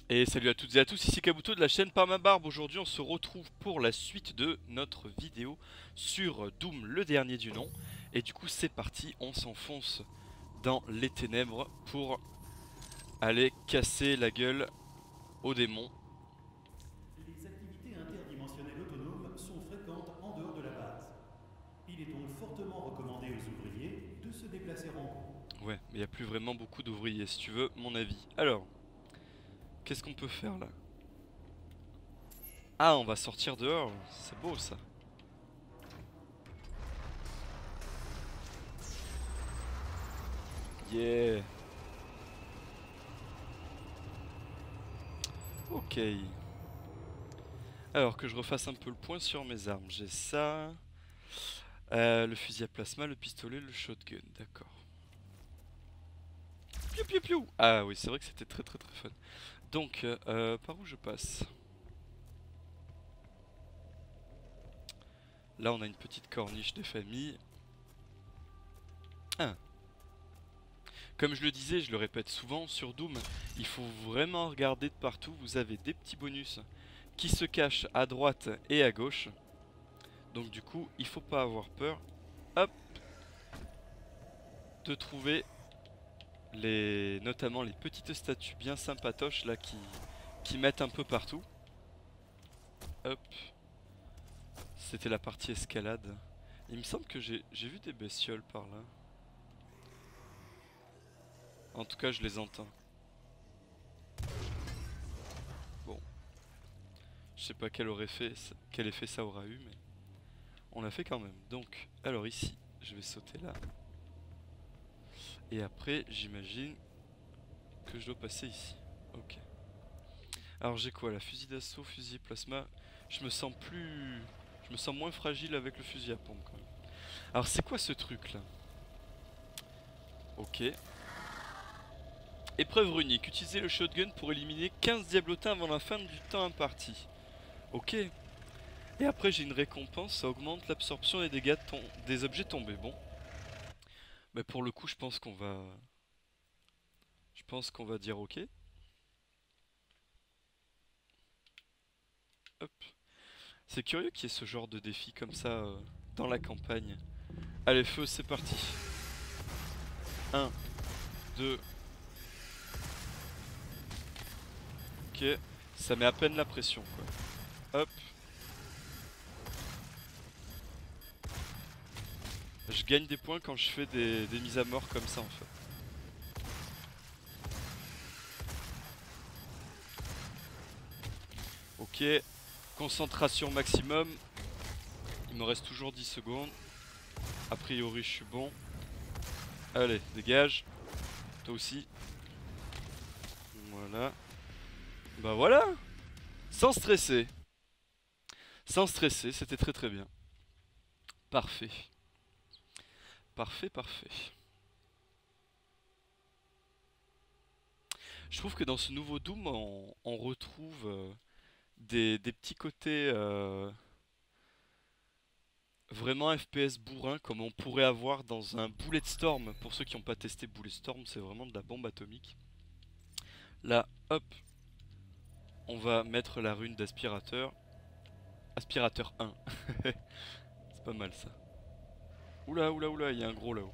Et salut à toutes et à tous, ici Kabuto de la chaîne Par ma barbe. Aujourd'hui on se retrouve pour la suite de notre vidéo sur Doom, le dernier du nom. Et du coup c'est parti, on s'enfonce dans les ténèbres pour aller casser la gueule aux démons. Les activités interdimensionnelles autonomes sont fréquentes en dehors de la base. Il est donc fortement recommandé aux ouvriers de se déplacer en groupe. Ouais, mais il n'y a plus vraiment beaucoup d'ouvriers si tu veux mon avis. Alors, qu'est-ce qu'on peut faire là? Ah, on va sortir dehors, c'est beau ça. Yeah. Ok. Alors que je refasse un peu le point sur mes armes. J'ai ça. Le fusil à plasma, le pistolet, le shotgun, d'accord. Piou piou piou. Ah oui, c'est vrai que c'était très très très fun. Donc, par où je passe? Là, on a une petite corniche des familles. Ah. Comme je le disais, je le répète souvent, sur Doom, il faut vraiment regarder de partout. Vous avez des petits bonus qui se cachent à droite et à gauche. Donc du coup, il faut pas avoir peur. Hop, de trouver notamment les petites statues bien sympatoches là qui mettent un peu partout. Hop, c'était la partie escalade. Il me semble que j'ai vu des bestioles par là. En tout cas, je les entends. Bon, je sais pas quel effet ça aura eu, mais on l'a fait quand même. Donc, alors ici, je vais sauter là. Et après, j'imagine que je dois passer ici. Ok. Alors j'ai quoi là? Fusil d'assaut, fusil plasma. Je me sens plus... Je me sens moins fragile avec le fusil à pompe quand même. Alors c'est quoi ce truc là? Ok. Épreuve runique. Utilisez le shotgun pour éliminer 15 diablotins avant la fin du temps imparti. Ok. Et après j'ai une récompense, ça augmente l'absorption des dégâts des objets tombés. Bon. Mais pour le coup je pense qu'on va... Je pense qu'on va dire ok. Hop. C'est curieux qu'il y ait ce genre de défi comme ça dans la campagne. Allez feu c'est parti. Un, 2, ok. Ça met à peine la pression quoi. Hop. Je gagne des points quand je fais des mises à mort comme ça en fait. Ok. Concentration maximum. Il me reste toujours 10 secondes. A priori je suis bon. Allez, dégage. Toi aussi. Voilà. Bah voilà. Sans stresser. Sans stresser, c'était très très bien. Parfait. Parfait, parfait. Je trouve que dans ce nouveau Doom, on retrouve des petits côtés vraiment FPS bourrin comme on pourrait avoir dans un Bulletstorm. Pour ceux qui n'ont pas testé Bulletstorm, c'est vraiment de la bombe atomique. Là, hop, on va mettre la rune d'aspirateur. Aspirateur 1. C'est pas mal ça. Oula, oula, oula, il y a un gros là-haut.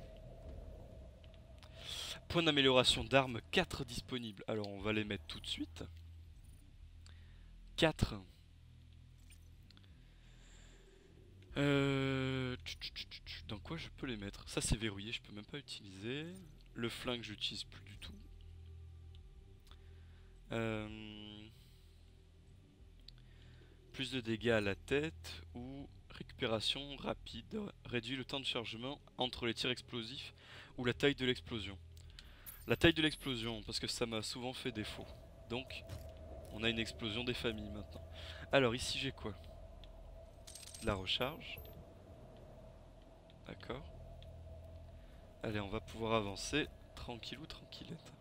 Point d'amélioration d'armes 4 disponibles. Alors on va les mettre tout de suite. 4. Dans quoi je peux les mettre? Ça c'est verrouillé, je peux même pas utiliser. Le flingue j'utilise plus du tout. Euh, Plus de dégâts à la tête ou récupération rapide. Réduit le temps de chargement entre les tirs explosifs ou la taille de l'explosion. La taille de l'explosion, parce que ça m'a souvent fait défaut. Donc, on a une explosion des familles maintenant. Alors ici j'ai quoi? La recharge. D'accord. Allez, on va pouvoir avancer. Tranquillou, tranquillette.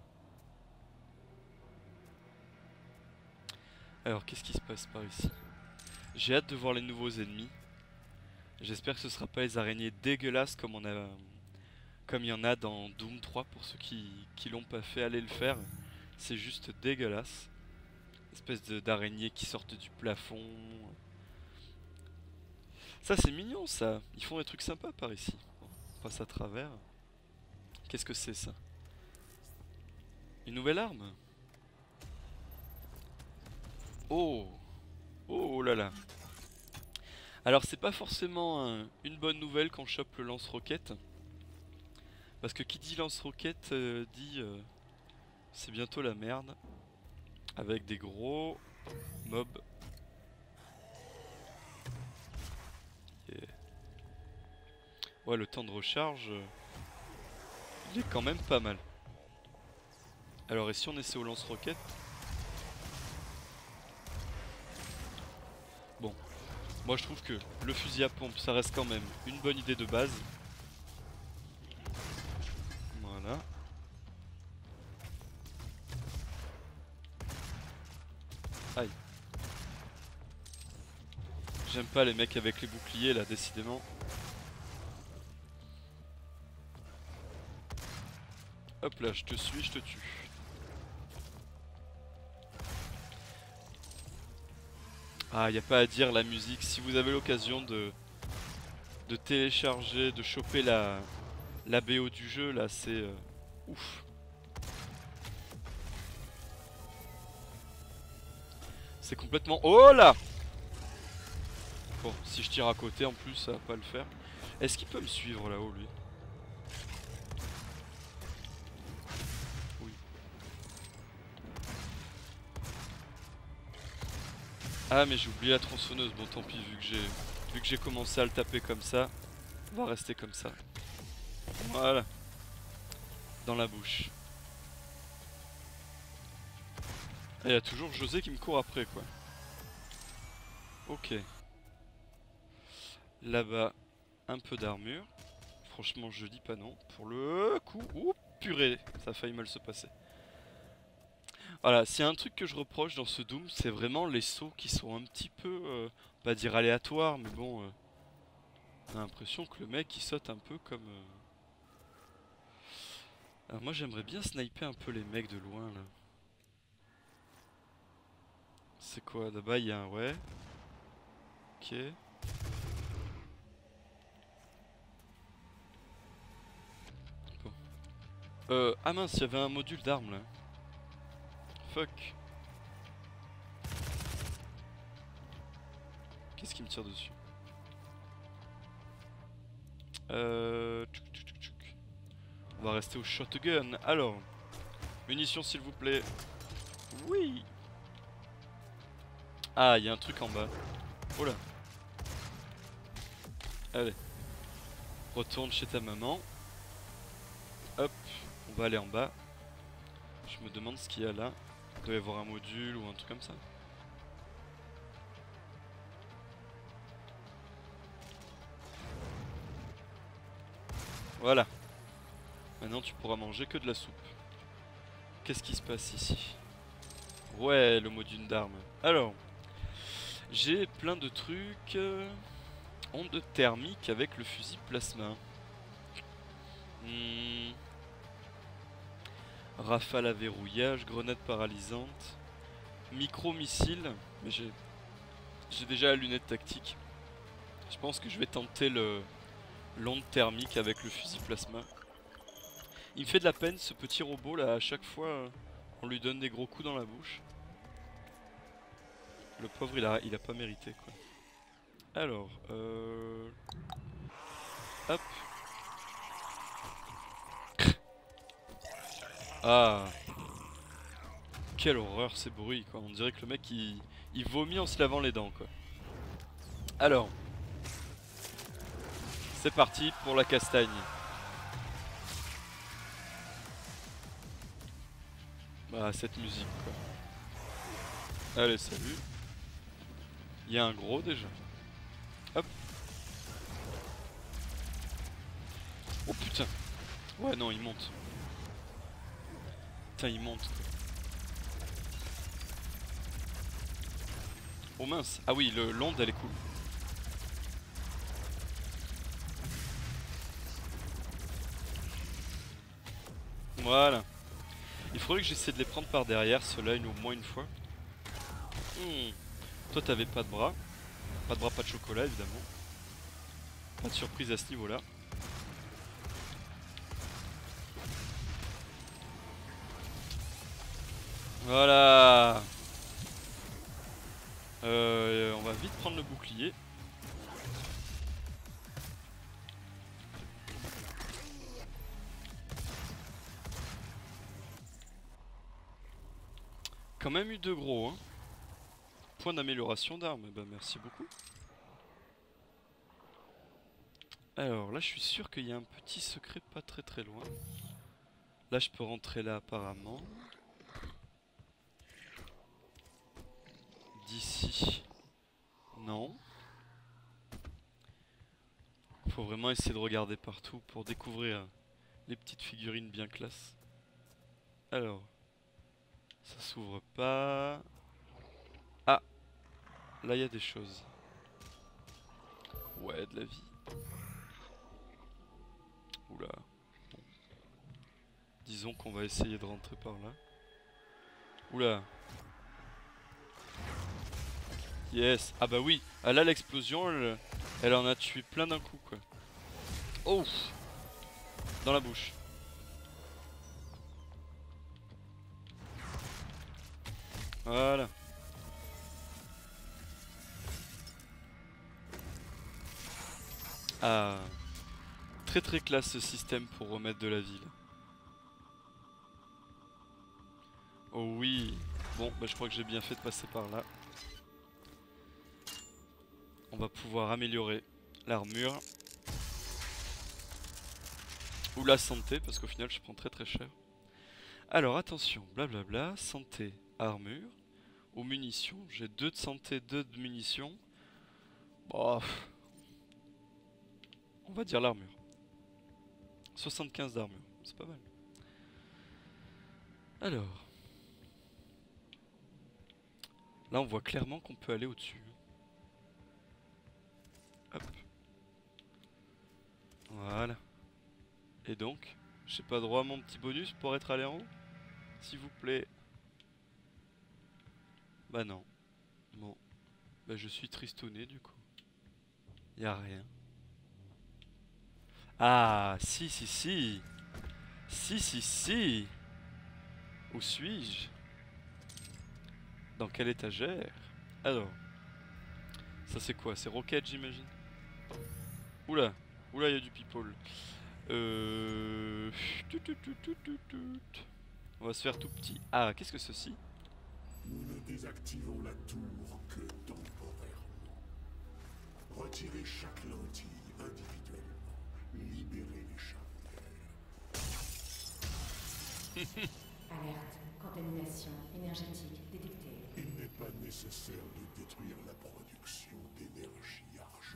Alors, qu'est-ce qui se passe par ici? J'ai hâte de voir les nouveaux ennemis. J'espère que ce sera pas les araignées dégueulasses comme il y en a dans Doom 3 pour ceux qui l'ont pas fait, allez le faire. C'est juste dégueulasse. Espèce d'araignées qui sortent du plafond. Ça c'est mignon ça. Ils font des trucs sympas par ici. Bon, on passe à travers. Qu'est-ce que c'est ça? Une nouvelle arme? Oh! Oh là là! Alors c'est pas forcément une bonne nouvelle quand je chope le lance-roquette. Parce que qui dit lance-roquette dit c'est bientôt la merde. Avec des gros mobs. Yeah. Ouais, le temps de recharge, il est quand même pas mal. Alors et si on essaie au lance-roquette? Bon, moi je trouve que le fusil à pompe ça reste quand même une bonne idée de base. Voilà. Aïe. J'aime pas les mecs avec les boucliers là, décidément. Hop là, je te suis, je te tue. Ah, y a pas à dire, la musique, si vous avez l'occasion de télécharger, de choper la BO du jeu, là, c'est ouf. C'est complètement... Oh là! Bon, si je tire à côté en plus, ça va pas le faire. Est-ce qu'il peut me suivre là-haut, lui? Oui. Ah, mais j'ai oublié la tronçonneuse. Bon, tant pis, vu que j'ai commencé à le taper comme ça, on va rester comme ça. Voilà. Dans la bouche. Et il y a toujours José qui me court après, quoi. Ok. Là-bas, un peu d'armure. Franchement, je dis pas non. Pour le coup... Ouh, purée, ça a failli mal se passer. Voilà, s'il y a un truc que je reproche dans ce Doom, c'est vraiment les sauts qui sont un petit peu... pas dire aléatoires, mais bon... on a l'impression que le mec il saute un peu comme... Alors moi j'aimerais bien sniper un peu les mecs de loin là. C'est quoi? Là-bas il y a un... Ouais. Ok. Bon. Ah mince, il y avait un module d'armes là. Fuck. Qu'est-ce qui me tire dessus? Tchouk, tchouk, tchouk. On va rester au shotgun. Alors, munitions s'il vous plaît. Oui. Ah, il y a un truc en bas. Oh là. Allez. Retourne chez ta maman. Hop, on va aller en bas. Je me demande ce qu'il y a là. Il doit y avoir un module ou un truc comme ça. Voilà. Maintenant tu pourras manger que de la soupe. Qu'est-ce qui se passe ici? Ouais, le module d'armes. Alors, j'ai plein de trucs. Onde thermique avec le fusil plasma. Rafale à verrouillage, grenade paralysante, micro-missile. Mais j'ai déjà la lunette tactique. Je pense que je vais tenter l'onde thermique avec le fusil plasma. Il me fait de la peine ce petit robot là, à chaque fois on lui donne des gros coups dans la bouche. Le pauvre il a pas mérité quoi. Alors, hop. Ah. Quelle horreur ces bruits quoi, on dirait que le mec il vomit en se lavant les dents quoi. Alors, c'est parti pour la castagne. Bah cette musique quoi. Allez salut. Il y a un gros déjà. Hop. Oh putain. Ouais non il monte. Putain il monte quoi. Oh mince. Ah oui l'onde elle est cool. Voilà. Il faudrait que j'essaie de les prendre par derrière, ceux-là au moins une fois. Toi t'avais pas de bras. Pas de bras, pas de chocolat évidemment. Pas de surprise à ce niveau là. Voilà. On va vite prendre le bouclier. Quand même eu de gros, hein. Point d'amélioration d'armes, bah merci beaucoup. Alors là je suis sûr qu'il y a un petit secret pas très très loin. Là je peux rentrer là apparemment. D'ici. Non. Faut vraiment essayer de regarder partout pour découvrir les petites figurines bien classe. Alors. Ça s'ouvre pas. Ah. Là il y a des choses. Ouais, de la vie. Oula. Bon. Disons qu'on va essayer de rentrer par là. Oula. Yes. Ah bah oui. Ah là l'explosion, elle en a tué plein d'un coup quoi. Oh. Dans la bouche. Voilà. Ah. Très très classe ce système pour remettre de la vie là. Oh oui. Bon, bah je crois que j'ai bien fait de passer par là. On va pouvoir améliorer l'armure. Ou la santé, parce qu'au final je prends très très cher. Alors attention, blablabla, santé, armure. Ou munitions, j'ai 2 de santé, 2 de munitions. Bon, on va dire l'armure. 75 d'armure, c'est pas mal. Alors. Là on voit clairement qu'on peut aller au-dessus. Hop. Voilà. Et donc, j'ai pas droit à mon petit bonus pour être allé en haut? S'il vous plaît. Bah non. Bon. Bah je suis tristouné du coup. Y'a rien. Ah, si, si, si. Si, si, si. Où suis-je? Dans quelle étagère? Alors. Ça c'est quoi? C'est Rocket j'imagine? Oula. Oula, il y a du people. On va se faire tout petit. Ah, qu'est-ce que ceci? Nous ne désactivons la tour que temporairement. Retirez chaque lentille individuellement. Libérez les charnières. Alerte, contamination énergétique détectée. Il n'est pas nécessaire de détruire la production d'énergie Argent.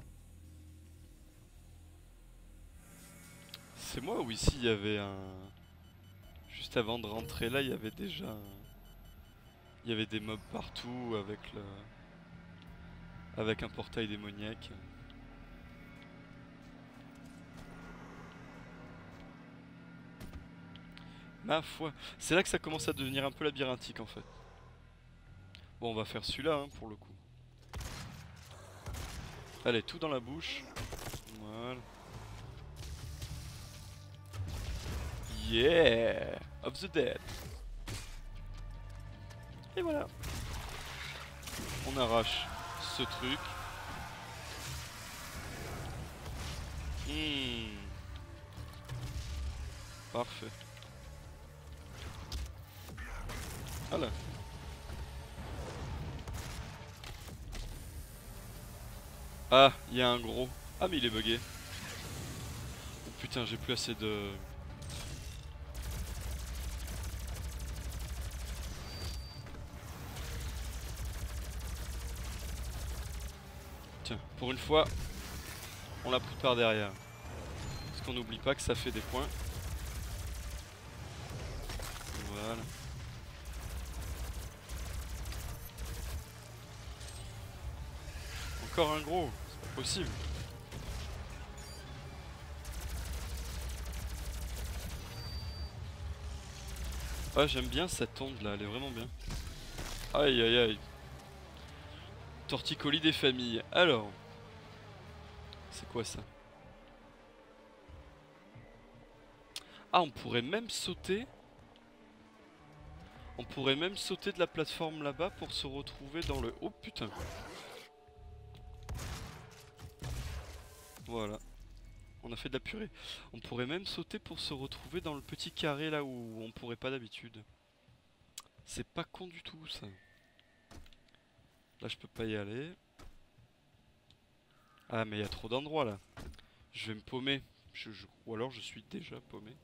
C'est moi ou ici il y avait un... Juste avant de rentrer là, il y avait déjà il y avait des mobs partout avec le... avec un portail démoniaque. Ma foi, c'est là que ça commence à devenir un peu labyrinthique en fait. Bon, on va faire celui-là hein, pour le coup. Allez, tout dans la bouche. Voilà. Yeah! Of the dead. Et voilà. On arrache ce truc. Parfait. Voilà. Ah, il y a un gros. Ah mais il est bugué. Oh putain, j'ai plus assez de... Tiens, pour une fois, on l'a pris par derrière. Parce qu'on n'oublie pas que ça fait des points. Voilà. Encore un gros, c'est pas possible. Ah, j'aime bien cette onde là, elle est vraiment bien. Aïe aïe aïe. torticolis des familles. Alors, c'est quoi ça? Ah, on pourrait même sauter. On pourrait même sauter de la plateforme là-bas pour se retrouver dans le... Oh putain. Voilà. On a fait de la purée. On pourrait même sauter pour se retrouver dans le petit carré là où on pourrait pas d'habitude. C'est pas con du tout ça. Là je peux pas y aller. Ah mais il y a trop d'endroits là. Je vais me paumer. Ou alors je suis déjà paumé.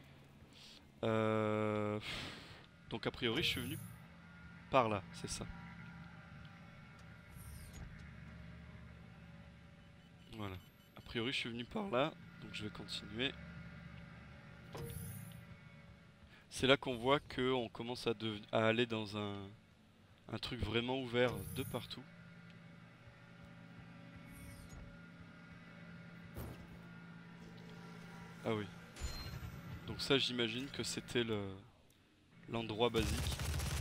Donc a priori je suis venu par là, c'est ça. Voilà. A priori je suis venu par là, donc je vais continuer. C'est là qu'on voit qu'on commence à aller dans un truc vraiment ouvert de partout. Ah oui. Donc ça j'imagine que c'était l'endroit basique.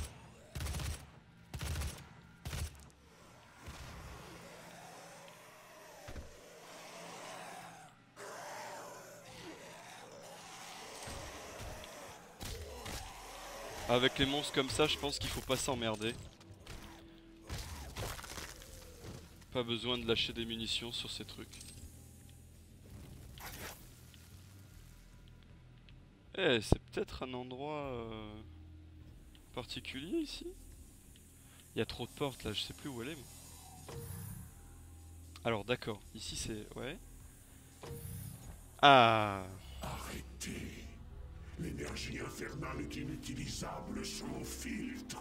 Avec les monstres comme ça, je pense qu'il faut pas s'emmerder. Pas besoin de lâcher des munitions sur ces trucs. Eh, c'est peut-être un endroit particulier ici. Il y a trop de portes là, je sais plus où elle est. Moi. Alors d'accord, ici c'est... Ouais. Ah. Arrêtez. L'énergie infernale est inutilisable sous mon filtre.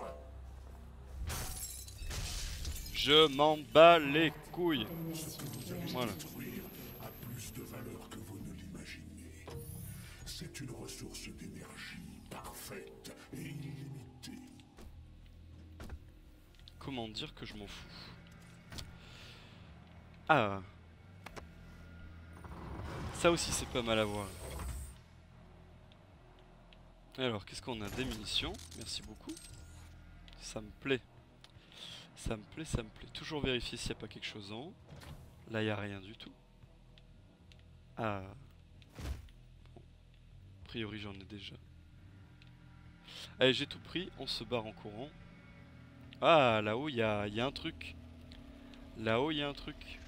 Je m'en bats les couilles. Voilà. Détruire a plus de valeur que vous ne l'imaginez. C'est une ressource d'énergie parfaite et illimitée. Comment dire que je m'en fous? Ah. Ça aussi c'est pas mal à voir. Alors qu'est-ce qu'on a? Des munitions, merci beaucoup. Ça me plaît. Ça me plaît, ça me plaît. Toujours vérifier s'il n'y a pas quelque chose en haut. Là il n'y a rien du tout. Ah. Bon. A priori j'en ai déjà. Allez, j'ai tout pris, on se barre en courant. Ah, là-haut il y a un truc. Là-haut il y a un truc.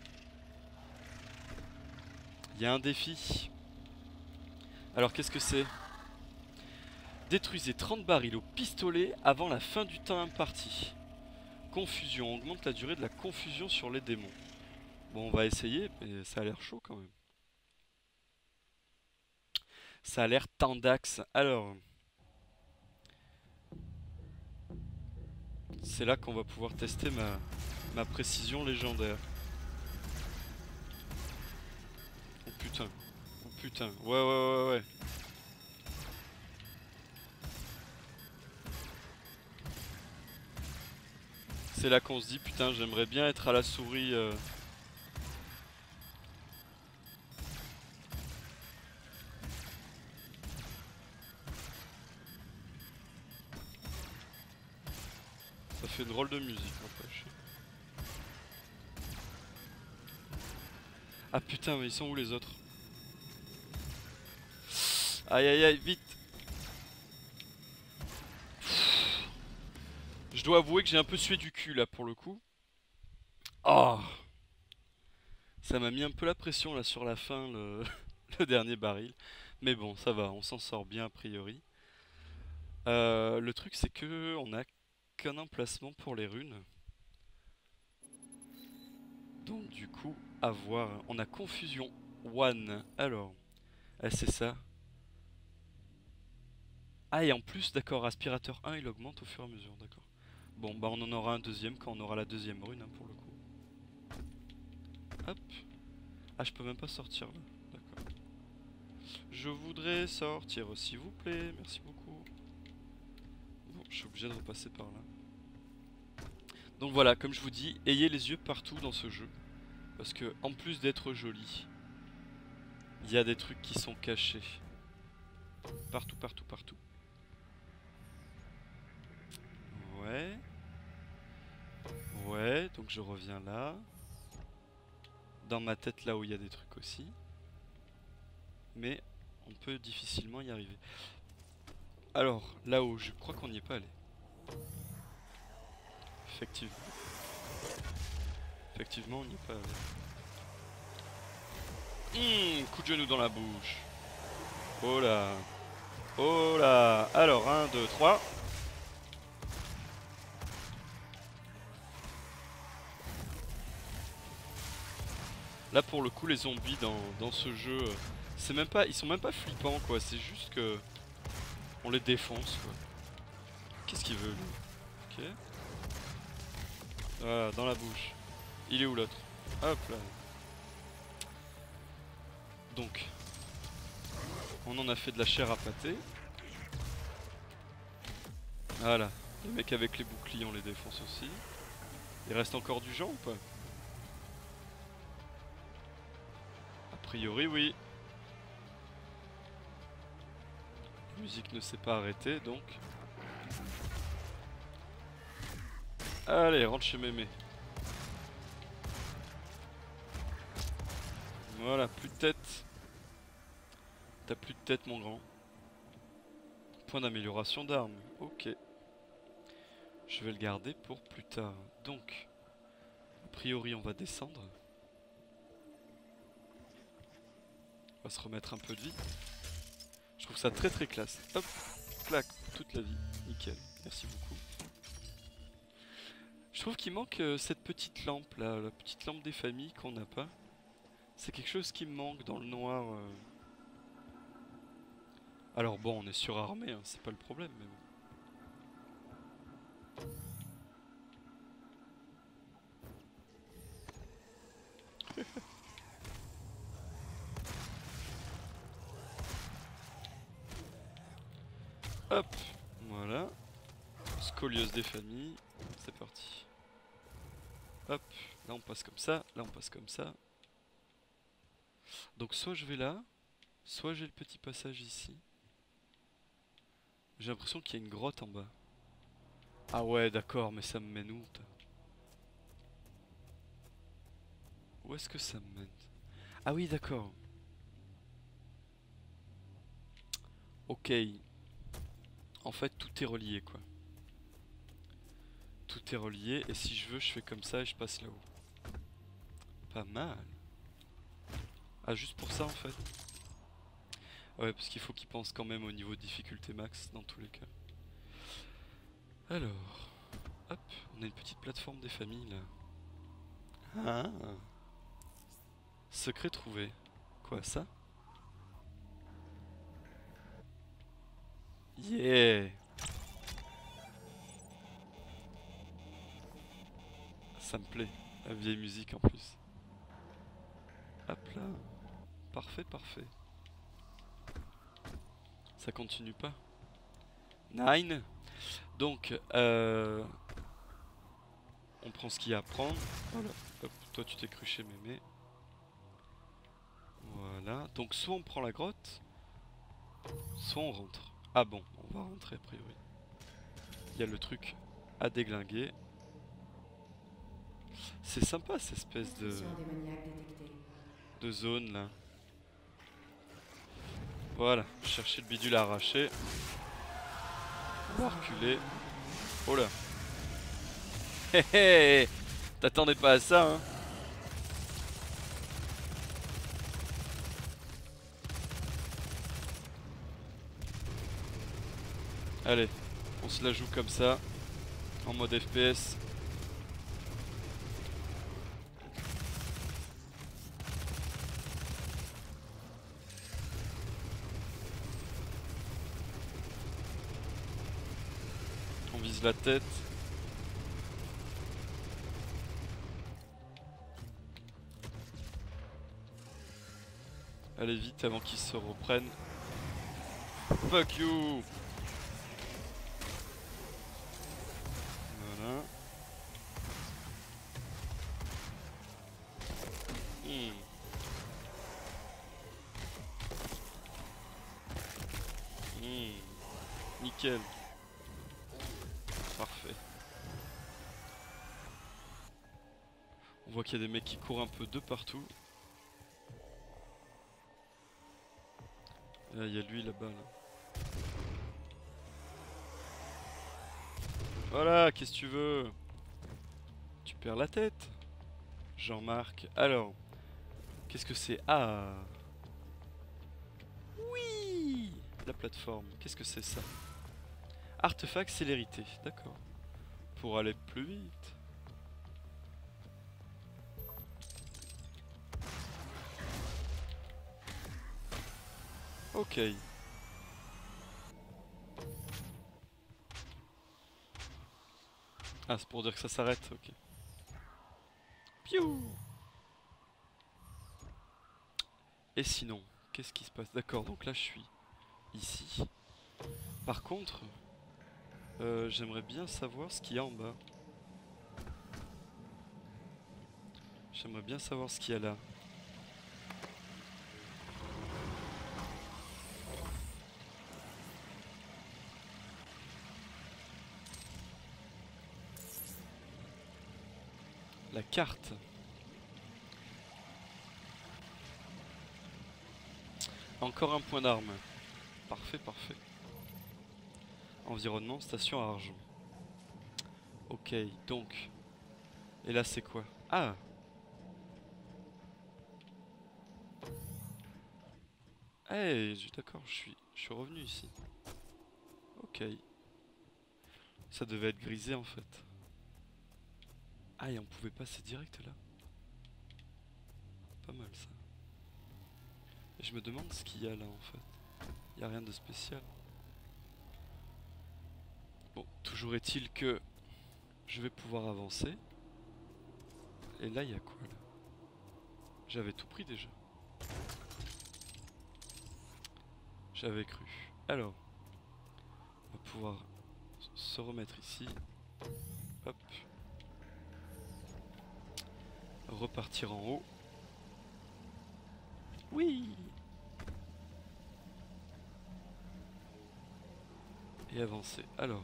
Il y a un défi. Alors qu'est-ce que c'est? Détruisez 30 barils au pistolet avant la fin du temps imparti. Confusion, augmente la durée de la confusion sur les démons. Bon, on va essayer, mais ça a l'air chaud quand même. Ça a l'air tendax. Alors, c'est là qu'on va pouvoir tester ma précision légendaire. Oh putain. Oh putain. Ouais. C'est là qu'on se dit putain j'aimerais bien être à la souris. Ça fait une drôle de musique n'empêche. Ah putain mais ils sont où les autres? Aïe vite. Je dois avouer que j'ai un peu sué du cul là pour le coup. Oh. Ça m'a mis un peu la pression là sur la fin le dernier baril. Mais bon ça va, on s'en sort bien a priori. Le truc c'est que on a qu'un emplacement pour les runes. Donc du coup à voir. On a confusion 1. Alors, c'est ça. Ah et en plus d'accord, aspirateur 1 il augmente au fur et à mesure, d'accord. Bon bah on en aura un deuxième quand on aura la deuxième rune hein, pour le coup. Hop. Ah je peux même pas sortir là, d'accord. Je voudrais sortir s'il vous plaît, merci beaucoup. Bon je suis obligé de repasser par là. Donc voilà, comme je vous dis, ayez les yeux partout dans ce jeu. Parce que en plus d'être joli, il y a des trucs qui sont cachés. Partout. Ouais, donc Donc je reviens là. Dans ma tête là où il y a des trucs aussi. Mais on peut difficilement y arriver. Alors, là-haut, je crois qu'on n'y est pas allé. Effectivement. Effectivement, on n'y est pas allé. Coup de genou dans la bouche. Oh là. Oh là. Alors, 1, 2, 3. Là, pour le coup, les zombies dans ce jeu, c'est même pas, ils sont même pas flippants, quoi. C'est juste que on les défonce, quoi. Qu'est-ce qu'il veut, lui? Ok. Voilà, dans la bouche. Il est où l'autre? Hop là. Donc, on en a fait de la chair à pâté. Voilà. Les mecs avec les boucliers, on les défonce aussi. Il reste encore du gens ou pas? A priori, oui. La musique ne s'est pas arrêtée, donc... Allez, rentre chez mémé. Voilà, plus de tête. T'as plus de tête, mon grand. Point d'amélioration d'armes. Ok. Je vais le garder pour plus tard. Donc, a priori, on va descendre. On va se remettre un peu de vie. Je trouve ça très très classe. Hop, clac, toute la vie. Nickel. Merci beaucoup. Je trouve qu'il manque cette petite lampe là, la petite lampe des familles qu'on n'a pas. C'est quelque chose qui me manque dans le noir. Alors bon, on est surarmé, hein, c'est pas le problème, mais bon. Hop, voilà. Scoliose des familles, c'est parti. Hop, là on passe comme ça, là on passe comme ça. Donc soit je vais là, soit j'ai le petit passage ici. J'ai l'impression qu'il y a une grotte en bas. Ah ouais, d'accord, mais ça me mène où? Où est-ce que ça me mène? Ah oui, d'accord. Ok. En fait, tout est relié, quoi. Tout est relié, et si je veux, je fais comme ça et je passe là-haut. Pas mal. Ah, juste pour ça, en fait. Ouais, parce qu'il faut qu'il pense quand même au niveau de difficulté max, dans tous les cas. Alors... Hop, on a une petite plateforme des familles, là. Ah. Secret trouvé. Quoi, ça? Yeah! Ça me plaît, la vieille musique en plus. Hop là. Parfait, parfait. Ça continue pas. 9. Donc, on prend ce qu'il y a à prendre. Voilà. Hop, toi tu t'es cruché mémé. Voilà. Donc soit on prend la grotte, soit on rentre. Ah bon, on va rentrer a priori. Il y a le truc à déglinguer. C'est sympa cette espèce de zone là. Voilà, chercher le bidule à arracher. On va reculer. Oh là. Hé hé. T'attendais pas à ça, hein? Allez, on se la joue comme ça. En mode FPS. On vise la tête. Allez vite avant qu'ils se reprennent. Fuck you! Voilà. Nickel. Parfait. On voit qu'il y a des mecs qui courent un peu de partout. Là, il y a lui là-bas. Là. Voilà, qu'est-ce que tu veux? Tu perds la tête, Jean-Marc. Alors, qu'est-ce que c'est? Ah! Oui! La plateforme. Qu'est-ce que c'est ça? Artefact célérité. D'accord. Pour aller plus vite. Ok. Ah, c'est pour dire que ça s'arrête, ok. Piou! Et sinon, qu'est-ce qui se passe? D'accord, donc là je suis ici. Par contre, j'aimerais bien savoir ce qu'il y a en bas. J'aimerais bien savoir ce qu'il y a là. La carte. Encore un point d'arme. Parfait, parfait. Environnement, station à argent. Ok, donc. Et là, c'est quoi? Ah! Hey, d'accord, je suis revenu ici. Ok. Ça devait être grisé en fait. Ah, et on pouvait passer direct là. Pas mal ça. Et je me demande ce qu'il y a là en fait. Il n'y a rien de spécial. Bon, toujours est-il que je vais pouvoir avancer. Et là, il y a quoi là? J'avais tout pris déjà. J'avais cru. Alors, on va pouvoir se remettre ici. Hop. Repartir en haut. Oui! Et avancer. Alors.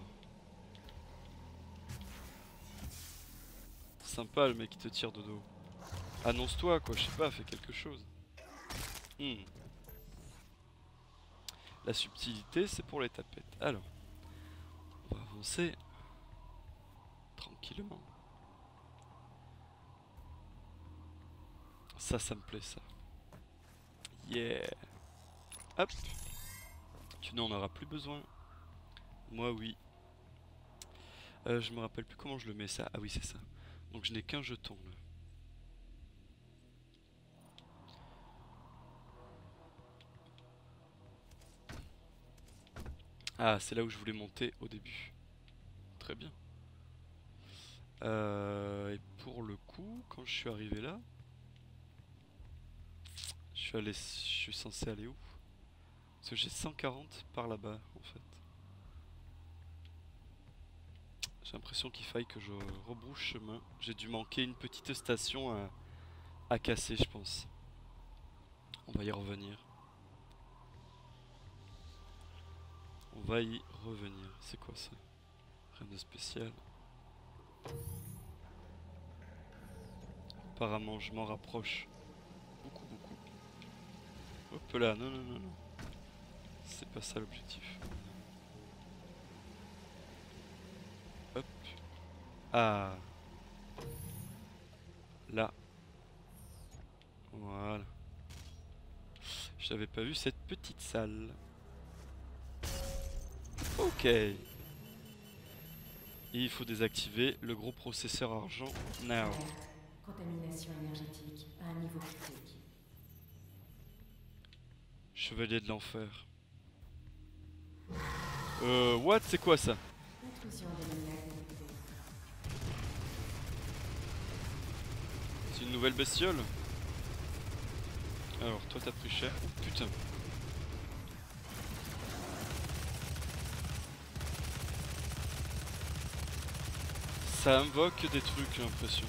Sympa le mec qui te tire de dos. Annonce-toi quoi, je sais pas, fais quelque chose. La subtilité c'est pour les tapettes. Alors. On va avancer. Tranquillement. Ça me plaît ça. Yeah. Hop. Tu n'en auras plus besoin. Moi oui. Je me rappelle plus comment je le mets ça. Ah oui c'est ça. Donc je n'ai qu'un jeton là. Ah c'est là où je voulais monter au début. Très bien. Et pour le coup, quand je suis arrivé là, je suis censé aller où? Parce que j'ai 140 par là-bas en fait. J'ai l'impression qu'il faille que je rebrouche chemin. J'ai dû manquer une petite station à casser je pense. On va y revenir. On va y revenir. C'est quoi ça? Rien de spécial. Apparemment je m'en rapproche. Beaucoup. Hop là, non. C'est pas ça l'objectif. Hop. Ah. Là. Voilà. J'avais pas vu cette petite salle. Ok. Et il faut désactiver le gros processeur argent. Now. Contamination énergétique à un niveau critique. Chevalier de l'enfer. What? C'est quoi ça? Intrusion démoniaque détectée. C'est une nouvelle bestiole? Alors, toi t'as pris cher. Oh putain. Ça invoque des trucs, j'ai l'impression.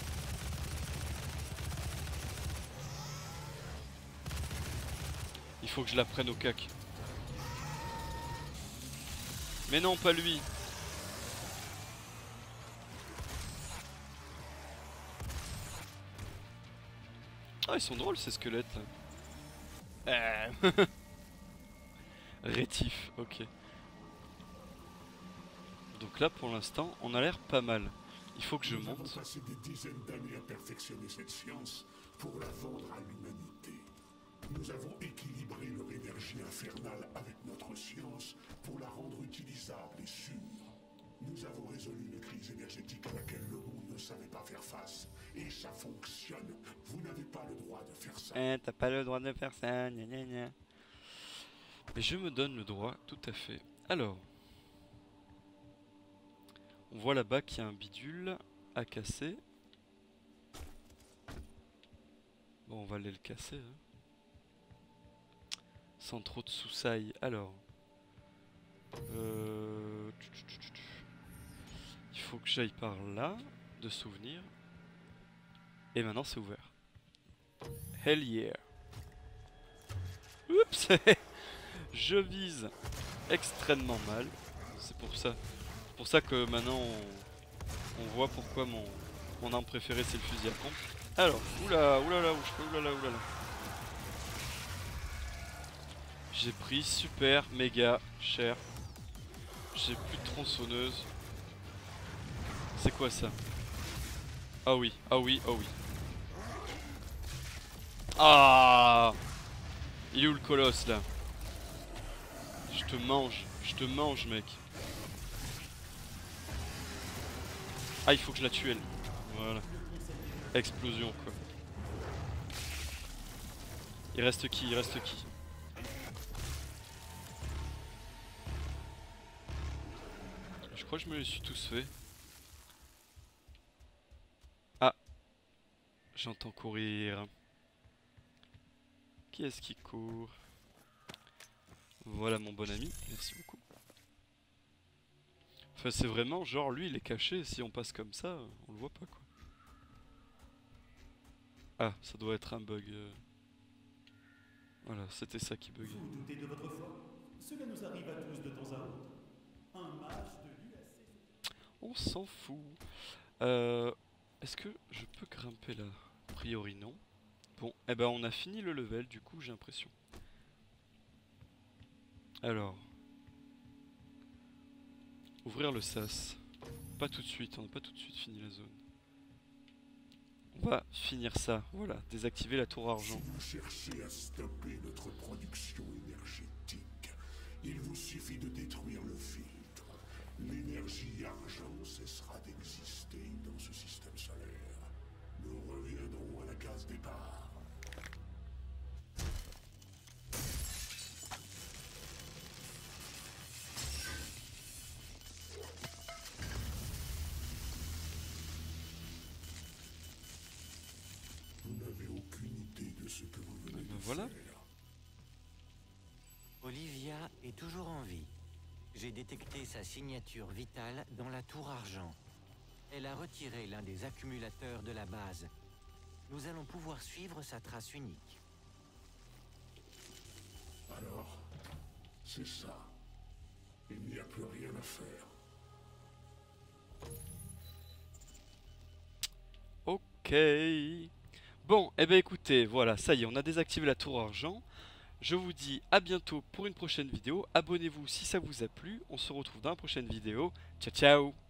Il faut que je la prenne au cac. Mais non, pas lui. Ah, ils sont drôles ces squelettes là. Rétif, ok. Donc là pour l'instant on a l'air pas mal. Il faut que je Nous avons monte. passé des dizaines d'années à perfectionner cette science pour la vendre à l'humanité. Nous avons équilibré leur énergie infernale avec notre science pour la rendre utilisable et sûre. Nous avons résolu une crise énergétique à laquelle le monde ne savait pas faire face. Et ça fonctionne. Vous n'avez pas le droit de faire ça. T'as pas le droit de faire ça, gna gna gna. Mais je me donne le droit, tout à fait. Alors. On voit là-bas qu'il y a un bidule à casser. Bon, on va aller le casser. Hein. Sans trop de soussailles. Alors. Il faut que j'aille par là, de souvenir. Et maintenant c'est ouvert. Hell yeah. Oups. Je vise extrêmement mal. C'est pour ça. C'est pour ça que maintenant on voit pourquoi mon arme préférée c'est le fusil à pompe. Alors, oulala, oulala. J'ai pris super méga cher. J'ai plus de tronçonneuse. C'est quoi ça? Ah oui, ah oui, ah oui. Ah! Il est où le colosse là? Je te mange mec. Ah, il faut que je la tue elle. Voilà. Explosion quoi. Il reste qui? Il reste qui? Je crois que je me les suis tous fait. Ah, j'entends courir. Qui est-ce qui court? Voilà mon bon ami, merci beaucoup. Enfin c'est vraiment genre lui il est caché, si on passe comme ça, on le voit pas quoi. Ah, ça doit être un bug. Voilà, c'était ça qui buguait. Vous doutez de votre foi? Cela nous arrive à tous de temps à autre. Un mage de l'UAC. On s'en fout. Est-ce que je peux grimper là? A priori non. Bon, eh ben on a fini le level du coup j'ai l'impression. Alors. Ouvrir le sas. Pas tout de suite, on n'a pas tout de suite fini la zone. On va finir ça, voilà, désactiver la tour argent. Si vous cherchez à stopper notre production énergétique, il vous suffit de détruire le filtre. L'énergie argent cessera d'exister dans ce système solaire. Nous reviendrons à la case départ. Vous n'avez aucune idée de ce que vous venez Et ben de voilà. faire. Olivia est toujours en vie. J'ai détecté sa signature vitale dans la tour argent. Elle a retiré l'un des accumulateurs de la base. Nous allons pouvoir suivre sa trace unique. Alors, c'est ça. Il n'y a plus rien à faire. Ok. Bon, eh ben écoutez, voilà, ça y est, on a désactivé la tour argent. Je vous dis à bientôt pour une prochaine vidéo. Abonnez-vous si ça vous a plu. On se retrouve dans la prochaine vidéo. Ciao, ciao!